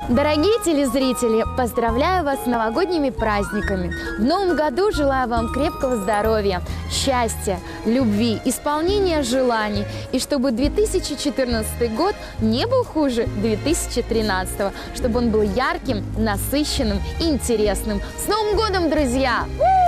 Дорогие телезрители, поздравляю вас с новогодними праздниками! В новом году желаю вам крепкого здоровья, счастья, любви, исполнения желаний. И чтобы 2014 год не был хуже 2013, чтобы он был ярким, насыщенным и интересным. С Новым годом, друзья!